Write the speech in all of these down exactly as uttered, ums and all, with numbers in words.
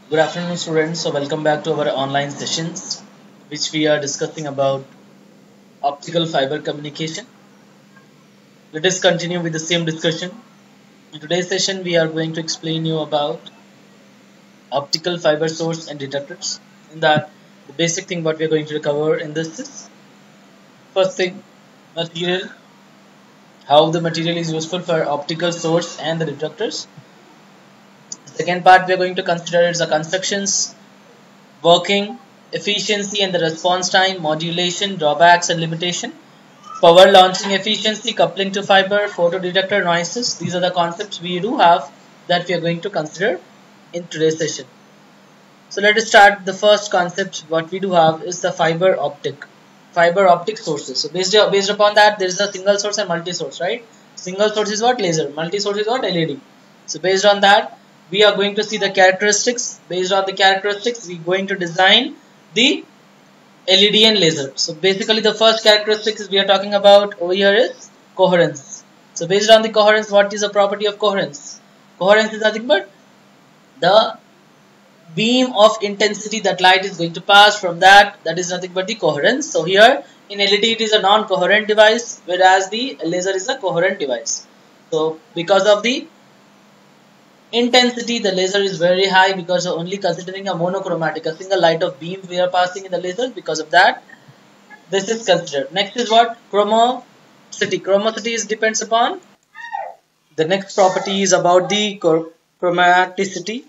Good afternoon, students. So, welcome back to our online sessions, which we are discussing about optical fiber communication. Let us continue with the same discussion. In today's session, we are going to explain you about optical fiber source and detectors. In that, the basic thing what we are going to cover in this is first thing, material, how the material is useful for optical source and the detectors. The second part we are going to consider is the constructions, working, efficiency and the response time, modulation, drawbacks and limitation, power launching efficiency, coupling to fiber, photodetector noises. These are the concepts we do have that we are going to consider in today's session. So let us start. The first concept what we do have is the fiber optic. Fiber optic sources. So based, based upon that there is a single source and multi source, right? Single source is what? Laser. Multi source is what? L E D. So based on that we are going to see the characteristics. Based on the characteristics we are going to design the L E D and laser. So basically the first characteristics we are talking about over here is coherence. So based on the coherence, what is the property of coherence? Coherence is nothing but the beam of intensity that light is going to pass from that, that is nothing but the coherence. So here in L E D it is a non-coherent device, whereas the laser is a coherent device. So because of the intensity, the laser is very high because of only considering a monochromatic, a single light of beam we are passing in the laser. Because of that, this is considered. Next is what? Chromosity. Chromosity is depends upon the next property is about the chromaticity.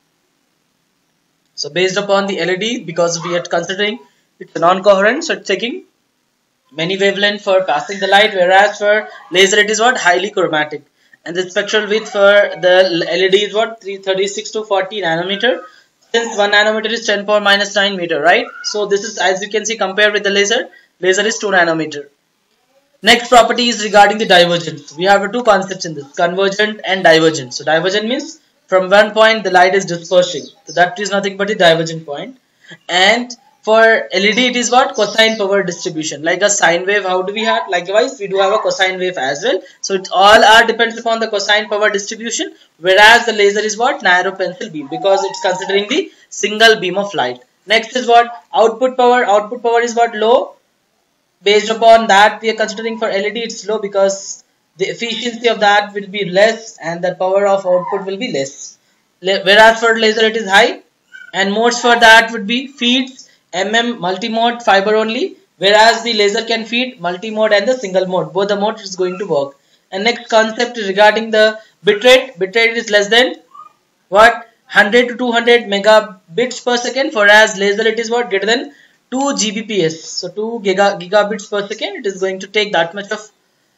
So based upon the L E D, because we are considering it's a non-coherent, so it's taking many wavelength for passing the light, whereas for laser it is what? Highly chromatic. And the spectral width for the L E D is what? three thirty-six to forty nanometer. Since one nanometer is ten power minus nine meter, right? So this is, as you can see, compared with the laser, laser is two nanometer. Next property is regarding the divergence. We have two concepts in this, convergent and divergent. So divergent means from one point the light is dispersing. So that is nothing but the divergent point. And for L E D it is what? Cosine power distribution. Like a sine wave, how do we have? Likewise we do have a cosine wave as well. So it all are depends upon the cosine power distribution, whereas the laser is what? Narrow pencil beam, because it's considering the single beam of light. Next is what? Output power. Output power is what? Low. Based upon that we are considering for L E D it's low because the efficiency of that will be less and the power of output will be less. Whereas for laser it is high, and modes for that would be feeds, mm, multi-mode, fiber only, whereas the laser can feed multi-mode and the single mode. Both the modes is going to work. And next concept regarding the bitrate. Bitrate is less than what? one hundred to two hundred megabits per second, whereas laser it is what? Greater than two G B P S. So two giga, gigabits per second, it is going to take that much of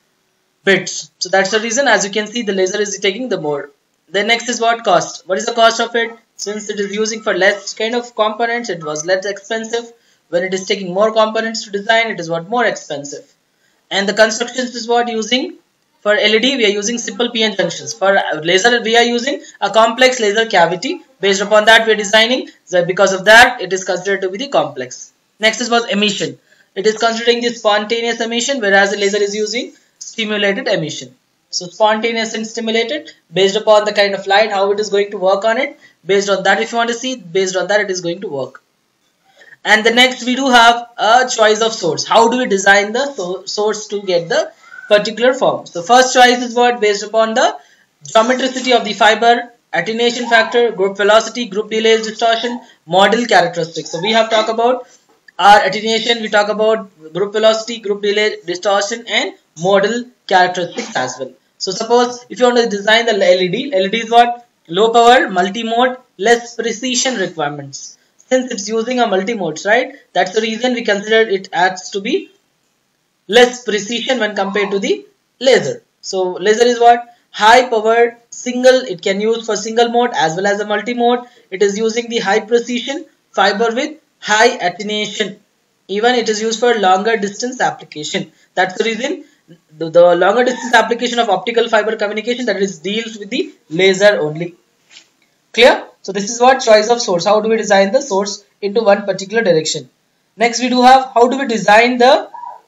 bits. So that's the reason, as you can see, the laser is taking the more. Then next is what? Cost. What is the cost of it? Since it is using for less kind of components, it was less expensive. When it is taking more components to design, it is what? More expensive. And the constructions is what? Using for L E D we are using simple P N junctions. For laser we are using a complex laser cavity. Based upon that we are designing. So because of that it is considered to be the complex. Next is what? Emission. It is considering the spontaneous emission, whereas the laser is using stimulated emission. So spontaneous and stimulated, based upon the kind of light, how it is going to work on it. Based on that, if you want to see, based on that it is going to work. And the next we do have a choice of source. How do we design the so source to get the particular form? So first choice is what? Based upon the geometricity of the fiber, attenuation factor, group velocity, group delays, distortion, model characteristics. So we have talked about our attenuation, we talk about group velocity, group delay, distortion and model characteristics as well. So suppose if you want to design the L E D, L E D is what? Low power, multi-mode, less precision requirements. Since it's using a multi-modes, right? That's the reason we consider it as to be less precision when compared to the laser. So laser is what? High powered single, it can use for single mode as well as a multi-mode. It is using the high precision fiber with high attenuation. Even it is used for longer distance application. That's the reason the, the longer distance application of optical fiber communication, that is deals with the laser only. Clear? So this is what? Choice of source. How do we design the source into one particular direction? Next we do have how do we design the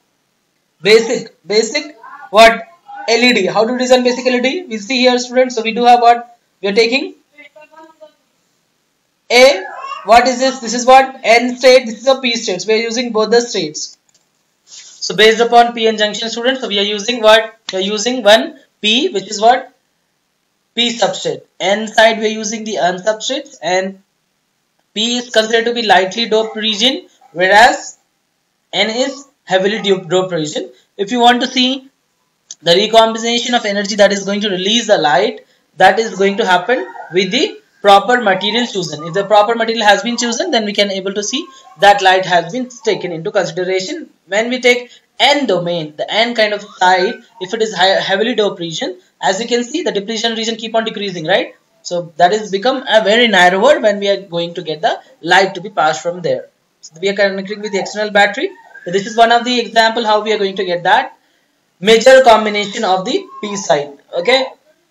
basic basic what? L E D. How do we design basic L E D? We see here, students. So we do have what? We are taking A, what is this? This is what? N state. This is a P state. So we are using both the states. So based upon P N junction, students, so we are using what? We are using one P, which is what? P substrate. N side we are using the N substrates, and P is considered to be lightly doped region, whereas N is heavily doped region. If you want to see the recombination of energy that is going to release the light, that is going to happen with the proper material chosen. If the proper material has been chosen, then we can able to see that light has been taken into consideration. When we take N domain, the N kind of side, if it is heavily doped region, as you can see, the depletion region keep on decreasing, right? So that is become a very narrower when we are going to get the light to be passed from there. So we are connecting with the external battery. So this is one of the example how we are going to get that major combination of the P side. Okay.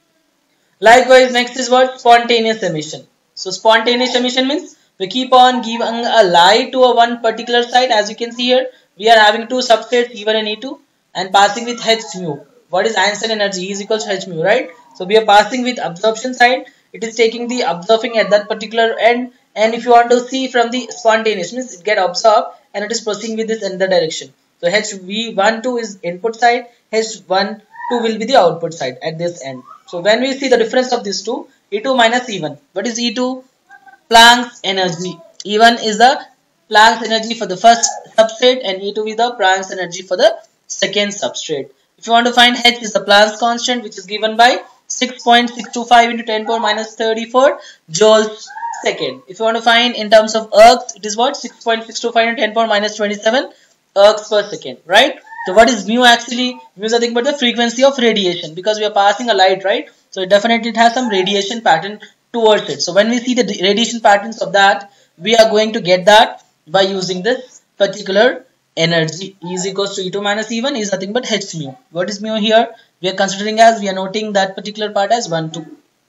Likewise, next is what? Spontaneous emission. So spontaneous emission means we keep on giving a light to a one particular side. As you can see here, we are having two substrates E one and E two and passing with H mu. What is Einstein energy? E is equals to H mu, right? So we are passing with absorption side. It is taking the absorbing at that particular end, and if you want to see from the spontaneous means it get absorbed and it is proceeding with this in the direction. So H V one two is input side, H one two will be the output side at this end. So when we see the difference of these two, E two minus E one. What is E two? Planck's energy. E one is the Planck's energy for the first substrate and E two is the Planck's energy for the second substrate. If you want to find H is the Planck's constant, which is given by six point six two five into ten power minus thirty-four joules second. If you want to find in terms of ergs, it is what? six point six two five into ten power minus twenty-seven ergs per second, right? So what is mu actually? Mu is nothing but the frequency of radiation, because we are passing a light, right? So it definitely it has some radiation pattern towards it. So when we see the radiation patterns of that, we are going to get that by using this particular energy. E is equals to E two minus E one is nothing but H mu. What is mu here? We are considering as, we are noting that particular part as one, two.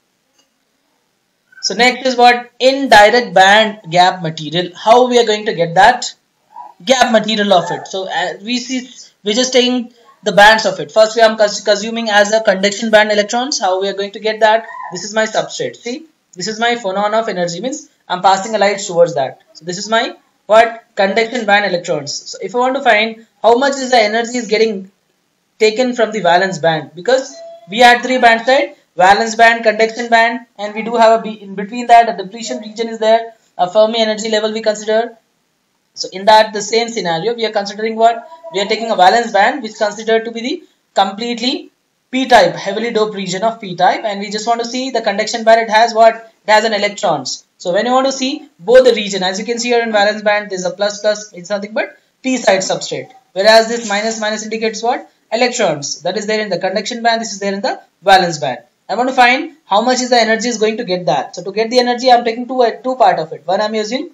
So next is what? Indirect band gap material. How we are going to get that gap material of it? So uh, we see, we're just taking the bands of it. First we are consuming as a conduction band electrons. How we are going to get that? This is my substrate. See, this is my phonon of energy, means I'm passing a light towards that. So this is my what? Conduction band electrons. So if I want to find how much is the energy is getting taken from the valence band, because we had three bands, right? Valence band, conduction band, and we do have a B in between that. A depletion region is there, a Fermi energy level we consider. So in that the same scenario, we are considering what? We are taking a valence band which is considered to be the completely p-type, heavily doped region of p-type, and we just want to see the conduction band. It has what? It has an electrons. So when you want to see both the region, as you can see here in valence band, there is a plus plus, it's nothing but p-side substrate, whereas this minus minus indicates what? Electrons. That is there in the conduction band, this is there in the valence band. I want to find how much is the energy is going to get that. So to get the energy, I am taking two, two part of it. One I am using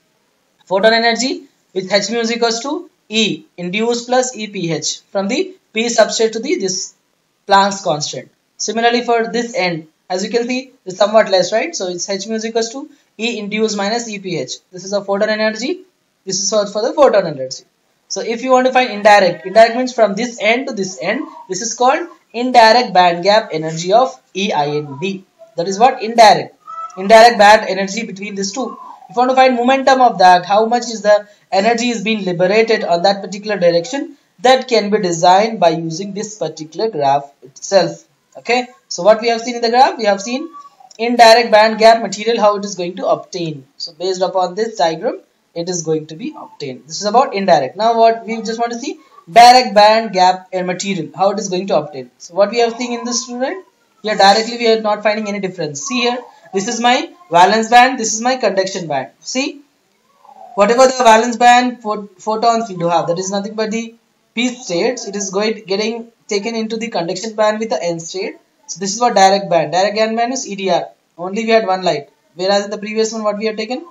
photon energy, with H mu is equals to E induced plus E P H from the P substrate to the this Planck's constant. Similarly for this end, as you can see, it's somewhat less, right? So it's H mu is equals to E induced minus E P H. This is a photon energy. This is for the photon energy. So if you want to find indirect, indirect means from this end to this end. This is called indirect band gap energy of E I N D. That is what? Indirect. Indirect band energy between these two. If you want to find momentum of that, how much is the energy is being liberated on that particular direction, that can be designed by using this particular graph itself. Okay. So what we have seen in the graph, we have seen indirect band gap material, how it is going to obtain. So based upon this diagram, it is going to be obtained. This is about indirect. Now what we just want to see, direct band gap material, how it is going to obtain. So what we have seen in this student, here directly we are not finding any difference. See here, this is my valence band, this is my conduction band. See, whatever the valence band photons we do have, that is nothing but the p states, it is going getting taken into the conduction band with the n state. So this is what direct band. Direct band band is E D R. Only we had one light. Whereas in the previous one, what we have taken?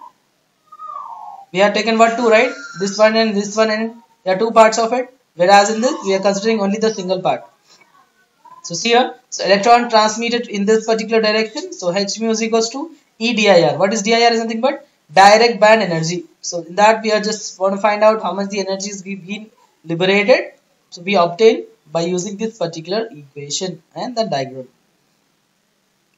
We have taken what? Two, right? This one and this one, and there are two parts of it. Whereas in this, we are considering only the single part. So see here, so electron transmitted in this particular direction. So H mu is equals to E D I R. What is D I R? Is nothing but direct band energy. So in that we are just want to find out how much the energy is being liberated. So we obtain by using this particular equation and the diagram.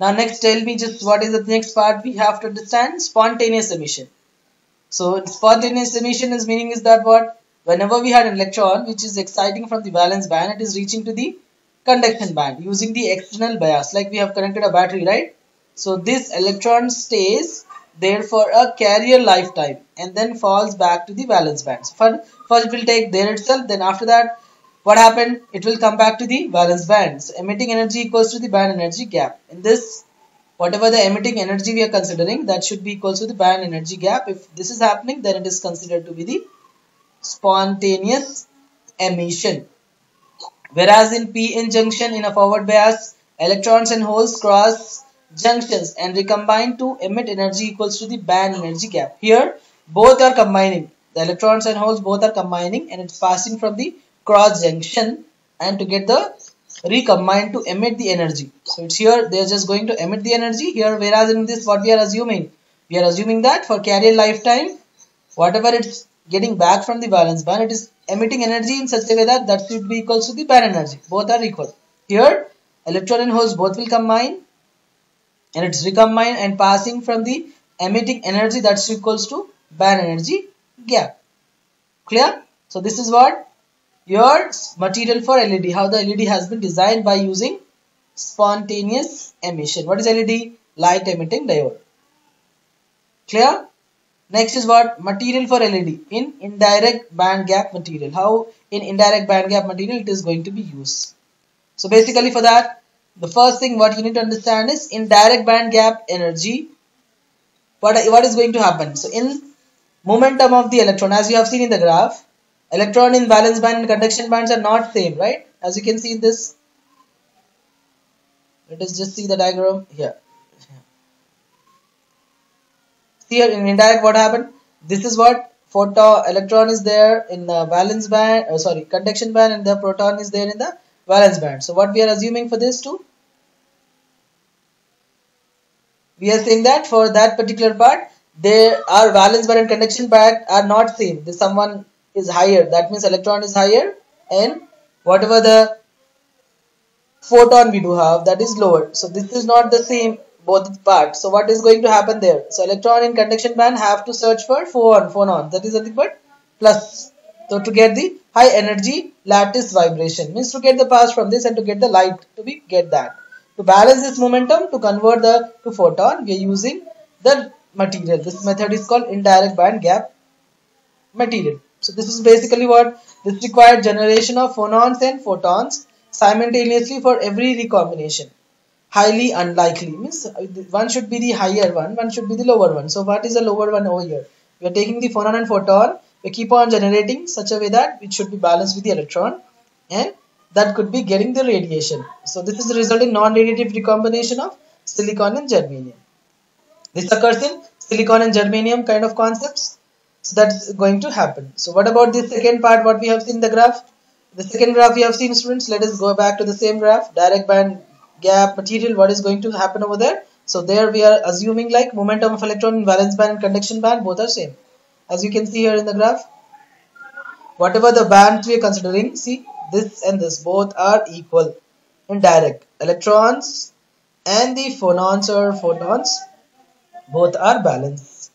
Now next, tell me just what is the next part we have to understand? Spontaneous emission. So spontaneous emission is meaning is that what? Whenever we had an electron which is exciting from the valence band, it is reaching to the conduction band using the external bias, like we have connected a battery, right? So this electron stays there for a carrier lifetime and then falls back to the valence band. So first it will take there itself, then after that what happened? It will come back to the valence band. So emitting energy equals to the band energy gap. In this, whatever the emitting energy we are considering, that should be equal to the band energy gap. If this is happening, then it is considered to be the spontaneous emission. Whereas in p-n junction in a forward bias, electrons and holes cross junctions and recombine to emit energy equals to the band energy gap. Here, both are combining. The electrons and holes both are combining and it's passing from the cross junction and to get the recombine to emit the energy. So it's here they are just going to emit the energy here, whereas in this what we are assuming? We are assuming that for carrier lifetime, whatever it's getting back from the valence band, it is emitting energy in such a way that that should be equal to the band energy. Both are equal. Here electron and holes both will combine and it's recombined and passing from the emitting energy that's equals to band energy gap. Clear? So this is what your material for L E D, how the L E D has been designed by using spontaneous emission. What is L E D? Light emitting diode. Clear? Next is what? Material for L E D in indirect band gap material. How in indirect band gap material it is going to be used. So basically for that, the first thing what you need to understand is indirect band gap energy. What, what is going to happen? So in momentum of the electron, as you have seen in the graph, electron in valence band and conduction bands are not same, right? As you can see in this. Let us just see the diagram here. Here in indirect what happened? This is what photon electron is there in the valence band, oh sorry, conduction band, and the proton is there in the valence band. So what we are assuming for this too? We are saying that for that particular part, there are valence band and conduction band are not same. This someone is higher, that means electron is higher, and whatever the photon we do have, that is lower. So this is not the same both parts. So what is going to happen there? So electron in conduction band have to search for phonon, phonon, that is nothing but plus. So to get the high energy lattice vibration, means to get the pass from this and to get the light to be get that. To balance this momentum, to convert the to photon, we are using the material. This method is called indirect band gap material. So this is basically what this required generation of phonons and photons simultaneously for every recombination. Highly unlikely, means one should be the higher one, one should be the lower one. So what is the lower one over here? We are taking the phonon and photon, we keep on generating such a way that it should be balanced with the electron, and that could be getting the radiation. So this is the result in non-radiative recombination of silicon and germanium. This occurs in silicon and germanium kind of concepts. So that's going to happen. So what about this second part, what we have seen in the graph? The second graph we have seen, students, let us go back to the same graph, direct band gap material. What is going to happen over there? So there we are assuming like momentum of electron in valence band and conduction band both are same. As you can see here in the graph, whatever the bands we are considering, see this and this both are equal in direct. Electrons and the phonons or photons both are balanced.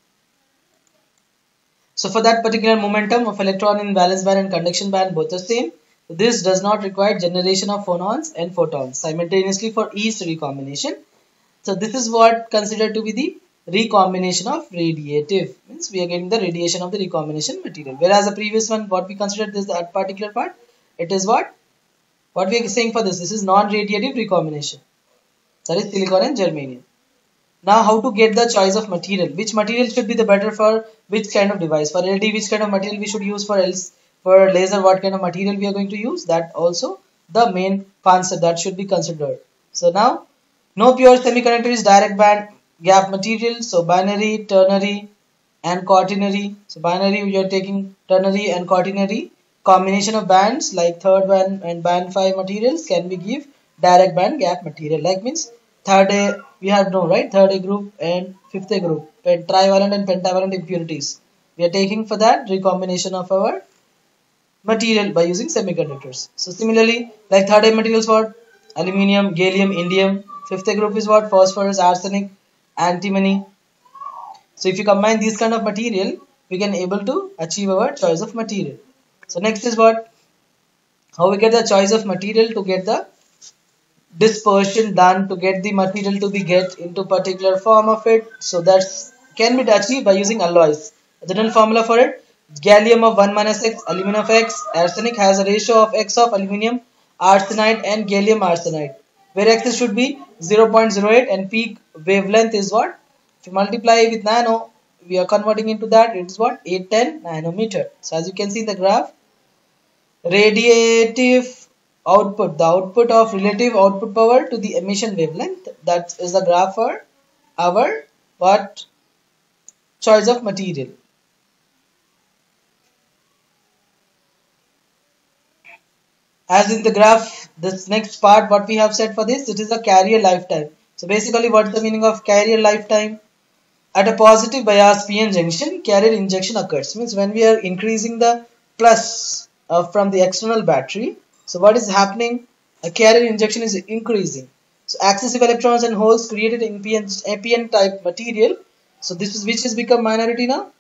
So for that particular momentum of electron in valence band and conduction band both are same. This does not require generation of phonons and photons simultaneously for each recombination. So this is what considered to be the recombination of radiative, means we are getting the radiation of the recombination material. Whereas the previous one, what we considered this that particular part, it is what? What we are saying for this, this is non-radiative recombination. That is silicon and germanium. Now how to get the choice of material? Which material should be the better for which kind of device? For L E D, which kind of material we should use? For else for laser, what kind of material we are going to use? That also the main concept that should be considered. So now, no pure semiconductor is direct band gap material. So binary, ternary and quaternary. So binary we are taking ternary and quaternary. Combination of bands like third band and band five materials can be give direct band gap material. Like means third A we have no right third A group and fifth A group and trivalent and pentavalent impurities. We are taking for that recombination of our material by using semiconductors. So similarly, like third A materials for aluminium, gallium, indium, Fifth group is what? Phosphorus, arsenic, antimony. So if you combine these kind of material, we can able to achieve our choice of material. So next is what? How we get the choice of material to get the dispersion done, to get the material to be get into particular form of it. So that's can be achieved by using alloys. The general formula for it: gallium of one minus x, aluminum of x. Arsenic has a ratio of x of aluminum arsenide and gallium arsenide, where x should be zero point zero eight and peak wavelength is what? If you multiply with nano, we are converting into that, it is what? eight ten nanometer. So as you can see in the graph, radiative output, the output of relative output power to the emission wavelength, that is the graph for our what? Choice of material. As in the graph, this next part what we have said for this, it is a carrier lifetime. So basically what's the meaning of carrier lifetime? At a positive bias P N junction, carrier injection occurs. Means when we are increasing the plus uh, from the external battery, so what is happening? A carrier injection is increasing. So accessible electrons and holes created in P N, P N type material. So this is which has become minority now.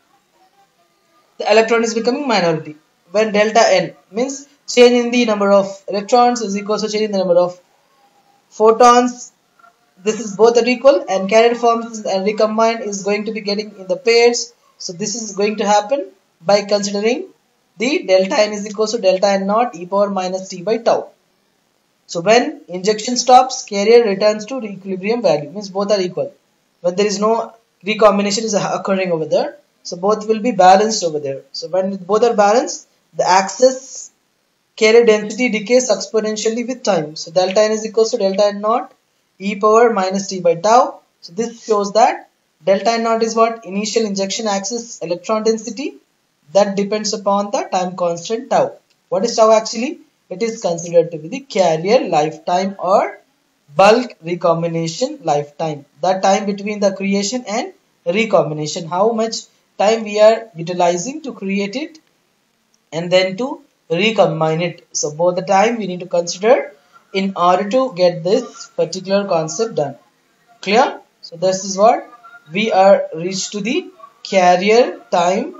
The electron is becoming minority. When delta N means change in the number of electrons is equal to change in the number of photons. This is both are equal, and carrier forms and recombined is going to be getting in the pairs. So this is going to happen by considering the delta N is equal to delta N naught e power minus t by tau. So when injection stops, carrier returns to equilibrium value, means both are equal. When there is no recombination is occurring over there, so both will be balanced over there. So when both are balanced, the excess carrier density decays exponentially with time. So delta N is equal to delta N naught e power minus t by tau. So this shows that delta N naught is what? Initial injection axis electron density that depends upon the time constant tau. What is tau actually? It is considered to be the carrier lifetime or bulk recombination lifetime. The time between the creation and recombination. How much time we are utilizing to create it and then to recombine it. So both the time we need to consider in order to get this particular concept done. Clear? So this is what we are reached to the carrier time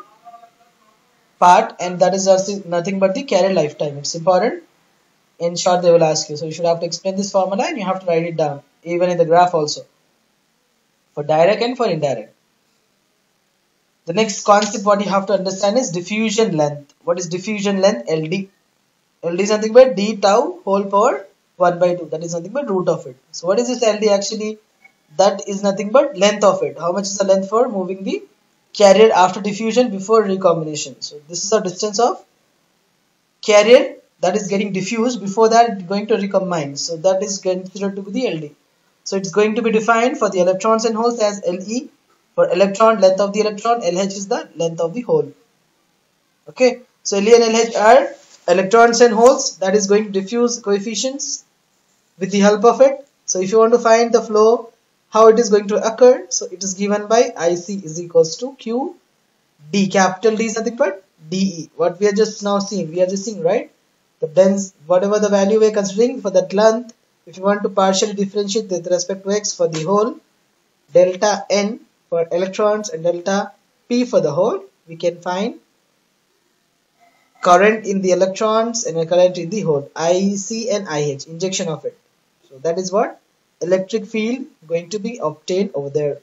part, and that is also nothing but the carrier lifetime. It's important. In short they will ask you. So you should have to explain this formula and you have to write it down even in the graph also, for direct and for indirect. The next concept what you have to understand is diffusion length. What is diffusion length? L D. L D is nothing but d tau whole power one by two. That is nothing but root of it. So what is this L D actually? That is nothing but length of it. How much is the length for moving the carrier after diffusion before recombination? So this is the distance of carrier that is getting diffused, before that going to recombine. So that is considered to be the L D. So it's going to be defined for the electrons and holes as L E. For electron, length of the electron, L H is the length of the hole. Okay, so L E and L H are electrons and holes that is going to diffuse coefficients with the help of it. So if you want to find the flow, how it is going to occur, so it is given by I C is equals to Q D. Capital D is nothing but D E. What we are just now seeing, we are just seeing, right? The dense, whatever the value we are considering for that length, if you want to partially differentiate with respect to x for the whole, delta N for electrons and delta P for the hole, we can find current in the electrons and a current in the hole, I C and I H, injection of it. So that is what electric field going to be obtained over there.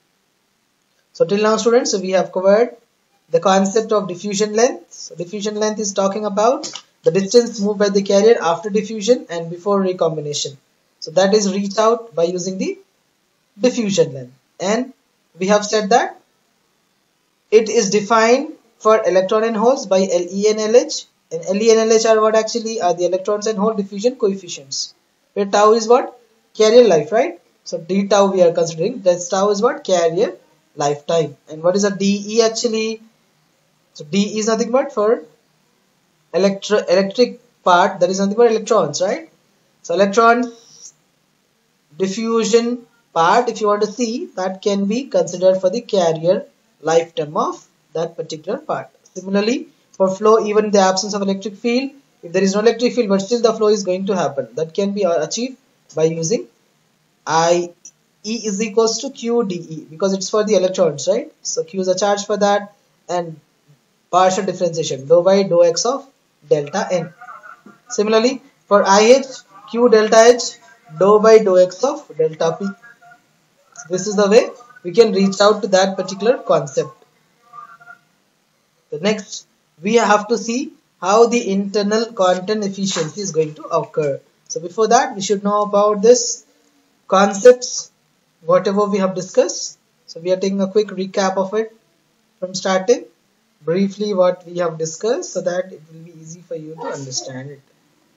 So till now students, so we have covered the concept of diffusion length. So diffusion length is talking about the distance moved by the carrier after diffusion and before recombination. So that is reached out by using the diffusion length. And we have said that it is defined for electron and holes by L E and L H. And L E and L H are what actually are the electrons and hole diffusion coefficients. Where tau is what? Carrier life, right? So d tau we are considering. That tau is what? Carrier lifetime. And what is a D E actually? So D is nothing but for electro electric part, that is nothing but electrons, right? So electrons diffusion part, if you want to see, that can be considered for the carrier lifetime of that particular part. Similarly, for flow, even in the absence of electric field, if there is no electric field but still the flow is going to happen, that can be achieved by using I E is equals to Q dE because it's for the electrons, right? So Q is a charge for that, and partial differentiation dou by dou x of delta n. Similarly, for I H, Q delta H dou by dou x of delta P. This is the way we can reach out to that particular concept. The next, we have to see how the internal content efficiency is going to occur. So before that, we should know about this concepts, whatever we have discussed. So we are taking a quick recap of it from starting, briefly what we have discussed, so that it will be easy for you to understand it.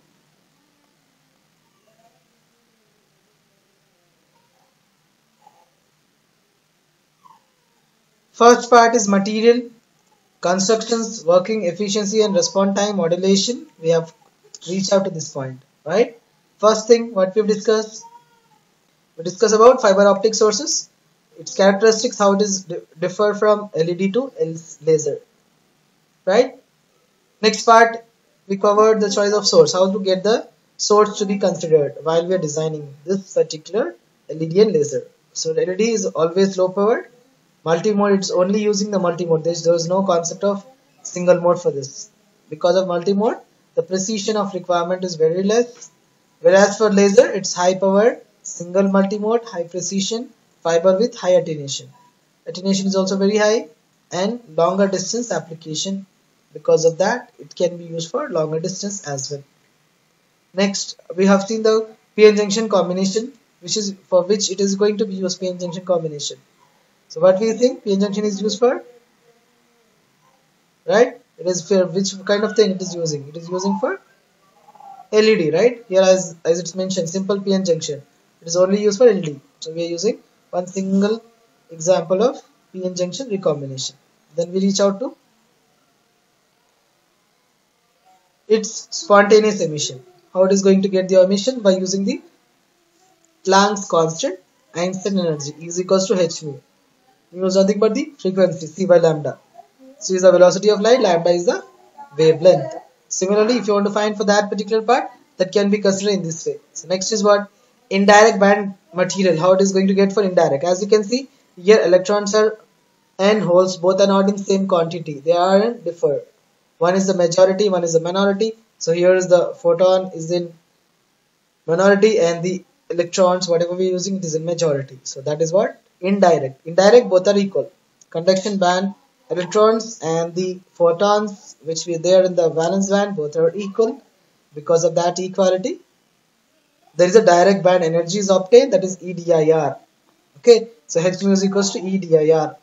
First part is material, constructions, working efficiency and response time modulation. We have reached out to this point, right? First thing what we've discussed, we discuss about fiber optic sources, its characteristics, how it is differ from L E D to laser, right? Next part, we covered the choice of source, how to get the source to be considered while we are designing this particular L E D and laser. So L E D is always low power. Multi-mode, it's only using the multi-mode. There is no concept of single mode for this. Because of multi-mode, the precision of requirement is very less. Whereas for laser, it's high power, single multi-mode, high precision, fiber with high attenuation. Attenuation is also very high, and longer distance application. Because of that, it can be used for longer distance as well. Next, we have seen the P N junction combination, which is for which it is going to be used P N junction combination. So what we think P N junction is used for, right? It is for which kind of thing it is using? It is using for L E D, right? Here as, as it's mentioned, simple P N junction. It is only used for L E D. So we are using one single example of P N junction recombination. Then we reach out to its spontaneous emission. How it is going to get the emission? By using the Planck's constant, Einstein energy is equals to h mu. Mu is nothing but the frequency, c by lambda. C is the velocity of light, lambda is the wavelength. Similarly, if you want to find for that particular part, that can be considered in this way. So next is what? Indirect band material, how it is going to get for indirect. As you can see, here electrons are and holes, both are not in same quantity. They are differ. One is the majority, one is the minority. So here is the photon is in minority and the electrons, whatever we are using, it is in majority. So that is what? Indirect. Indirect, both are equal. Conduction band, electrons and the photons which we there in the valence band, both are equal. Because of that equality, there is a direct band energy is obtained, that is E D I R. Okay, so h mu is equals to E D I R.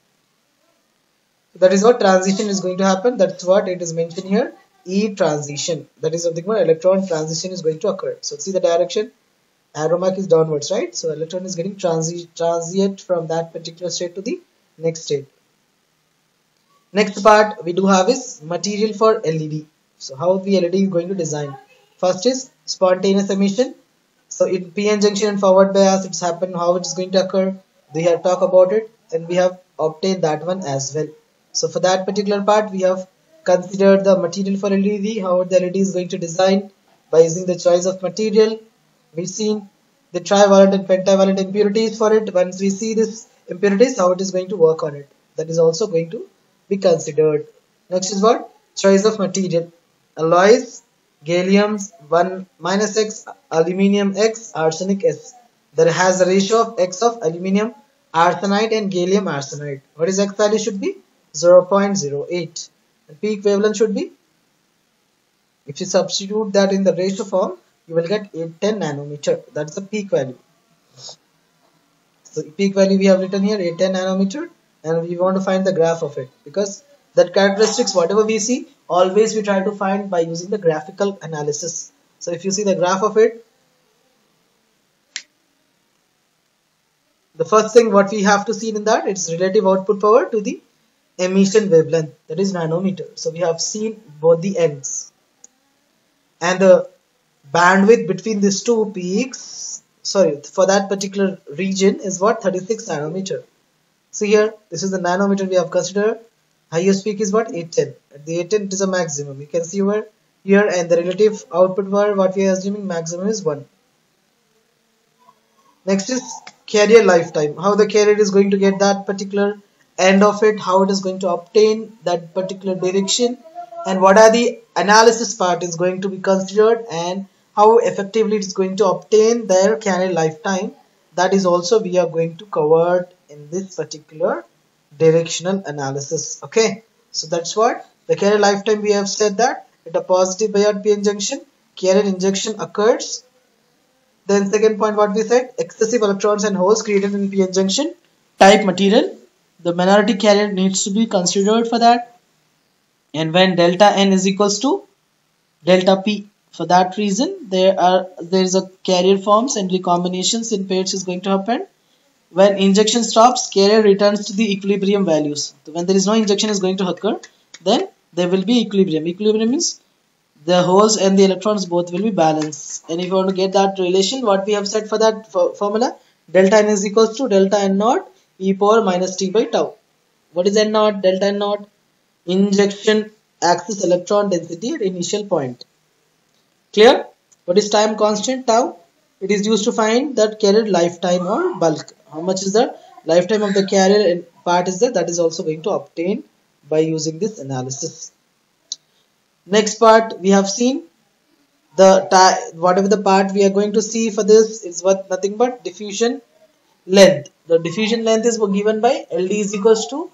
So that is what transition is going to happen. That's what it is mentioned here. E transition. That is something where electron transition is going to occur. So see the direction. Arrow mark is downwards, right? So electron is getting transi transient from that particular state to the next state. Next part we do have is material for L E D. So how the L E D is going to design? First is spontaneous emission. So in P N junction and forward bias, it's happened. How it is going to occur? We have talked about it, and we have obtained that one as well. So for that particular part, we have considered the material for L E D, how the L E D is going to design by using the choice of material. We've seen the trivalent and pentavalent impurities for it. Once we see this impurities, how it is going to work on it, that is also going to be considered. Next is what? Choice of material. Alloys, galliums, one minus x, aluminium x, arsenic s. That has the ratio of x of aluminium arsenide and gallium arsenide. What is x value should be? zero point zero eight. The peak wavelength should be, if you substitute that in the ratio form, you will get eight ten nanometer. That's the peak value. So peak value we have written here eight ten nanometer, and we want to find the graph of it, because that characteristics whatever we see, always we try to find by using the graphical analysis. So if you see the graph of it, the first thing what we have to see in that, it's relative output power to the emission wavelength, that is nanometer. So we have seen both the ends, and the bandwidth between these two peaks, sorry, for that particular region is what? thirty-six nanometer. So here this is the nanometer we have considered. Highest peak is what? eight ten. At the eight ten it is a maximum. You can see over here, and the relative output power what we are assuming maximum is one. Next is carrier lifetime. How the carrier is going to get that particular end of it, how it is going to obtain that particular direction, and what are the analysis part is going to be considered, and how effectively it is going to obtain their carrier lifetime. That is also we are going to cover in this particular directional analysis. Okay, so that's what the carrier lifetime. We have said that at a positive biot p n junction, carrier injection occurs. Then second point what we said, excessive electrons and holes created in p n junction type material. The minority carrier needs to be considered for that. And when delta n is equals to delta p, for that reason there are there is a carrier forms and recombinations in pairs is going to happen. When injection stops, carrier returns to the equilibrium values. So when there is no injection is going to occur, then there will be equilibrium. Equilibrium means the holes and the electrons both will be balanced. And if you want to get that relation, what we have said for that formula, delta n is equals to delta n naught e power minus t by tau. What is n naught? Delta n naught, injection axis electron density at initial point. Clear? What is time constant? Tau. It is used to find that carrier lifetime or bulk. How much is the lifetime of the carrier and part is that? That is also going to obtain by using this analysis. Next part we have seen the whatever the part we are going to see for this is what nothing but diffusion length. The diffusion length is given by L D is equals to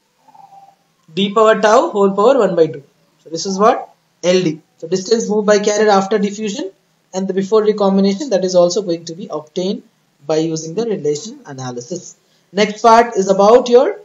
d power tau whole power one by two. So this is what L D. So distance moved by carrier after diffusion and the before recombination, that is also going to be obtained by using the relation analysis. Next part is about your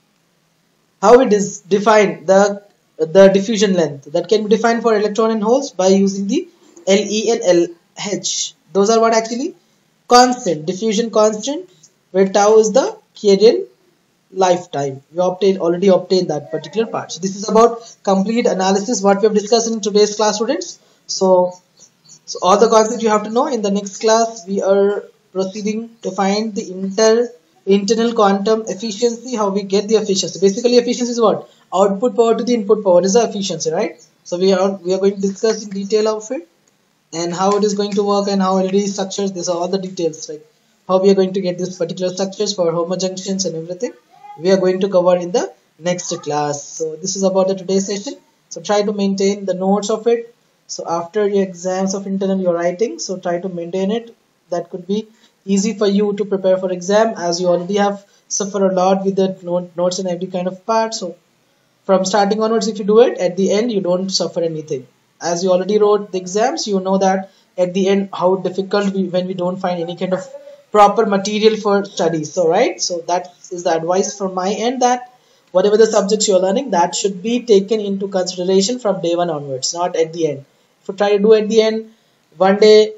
how it is defined the the diffusion length that can be defined for electron and holes by using the L E and L H. Those are what actually constant, diffusion constant, where tau is the carrier lifetime. We obtained already obtained that particular part. So this is about complete analysis what we have discussed in today's class, students. So, so all the concepts you have to know. In the next class we are proceeding to find the inter internal quantum efficiency, how we get the efficiency. Basically efficiency is what? Output power to the input power is the efficiency, right? So we are we are going to discuss in detail of it and how it is going to work and how L D structures. These are all the details, like how we are going to get this particular structures for homojunctions and everything. We are going to cover in the next class. So this is about the today's session. So try to maintain the notes of it. So after your exams of internal you're writing, so try to maintain it. That could be easy for you to prepare for exam, as you already have suffered a lot with the note, notes and every kind of part. So from starting onwards, if you do it, at the end you don't suffer anything. As you already wrote the exams, you know that at the end how difficult we, when we don't find any kind of proper material for studies. So right, so that is the advice from my end, that whatever the subjects you're learning, that should be taken into consideration from day one onwards, not at the end. If you try to do at the end, one day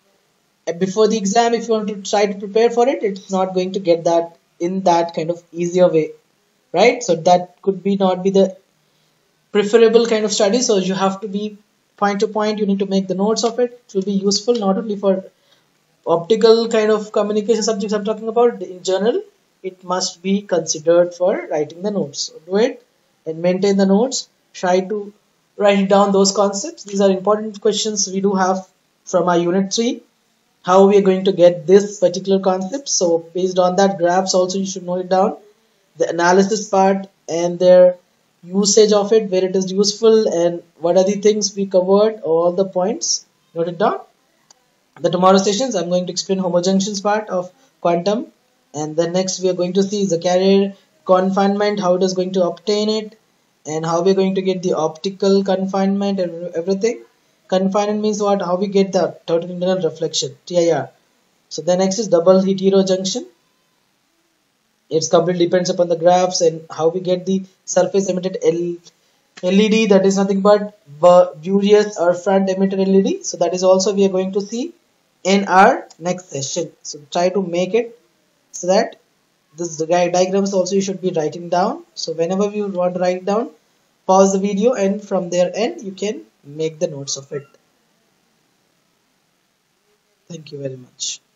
before the exam, if you want to try to prepare for it, it's not going to get that in that kind of easier way, right? So that could be not be the preferable kind of study. So you have to be point to point, you need to make the notes of it. It will be useful not only for optical kind of communication subjects I'm talking about, in general it must be considered for writing the notes. So do it and maintain the notes. Try to write down those concepts. These are important questions we do have from our unit three. How we are going to get this particular concept. So based on that, graphs also you should note it down. The analysis part and their usage of it, where it is useful and what are the things we covered, all the points, note it down. The tomorrow sessions I'm going to explain homojunctions part of quantum, and then next we are going to see the carrier confinement, how it is going to obtain it, and how we are going to get the optical confinement and everything. Confinement means what? How we get the total internal reflection, T I R. So the next is double heterojunction. It's completely depends upon the graphs and how we get the surface emitted L E D, that is nothing but spurious or front emitter L E D. So that is also we are going to see in our next session. So try to make it so that this diagrams also you should be writing down. So whenever you want to write down, pause the video and from there end you can make the notes of it. Thank you very much.